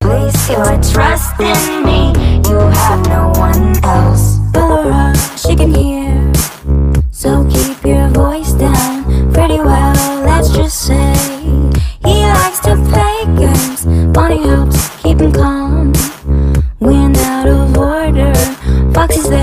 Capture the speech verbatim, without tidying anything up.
Place your trust in me, you have no one else. Bella, she can hear, so keep your voice down. Pretty well, let's just say he likes to play games. Bonnie helps keep him calm when out of order. Foxy's there